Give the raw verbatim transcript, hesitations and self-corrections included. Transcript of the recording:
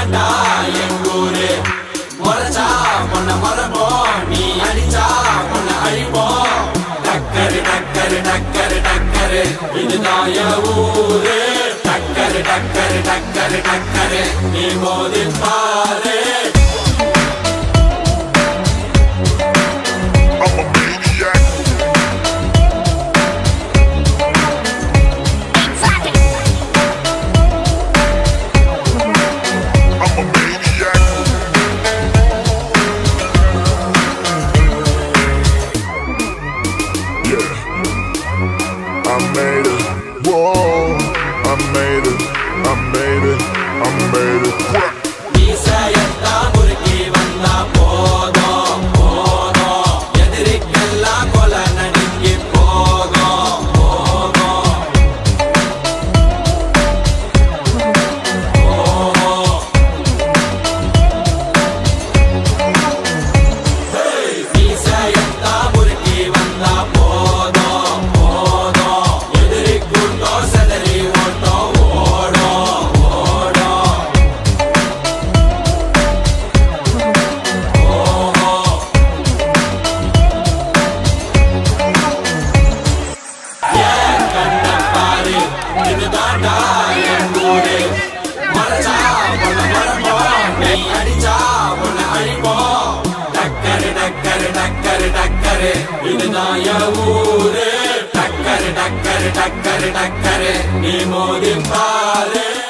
தாண்டா எங்கூரு முறைச்சா உன்னை மறப்போம் நீ அடிச்சா உன்னை அழிப்போம் டக்கரு டக்கரு டக்கரு டக்கரு இதுதான் என் ஊரு டக்கரு டக்கரு டக்கரு டக்கரு நீ மோதி பாரு I made it, whoa, I made it, I made it, I made it. ஈசையத்தா முறுக்கி வந்தா போதும் போதும் எதிரிக்கெல்லாம் கொலை நடுங்கி போகும் போகும் ஈசையத்தா முறுக்கி வந்தா போதும் போதும் எதிரிக்குண்டோ செதறி ஓட்டோ ஓடும் ஓடும் கண்ணப்பாரு இது தாண்டா என் ஊரு மறைச்சா உன்னை மறப்போம் நீ அடிச்சா உன்னை அழிப்போம் டக்கரு டக்கரு டக்கரு டக்கரு இதுதான் என் ஊரு டக்கரு டக்கரு டக்கரு டக்கரு நீ மோதி பாரு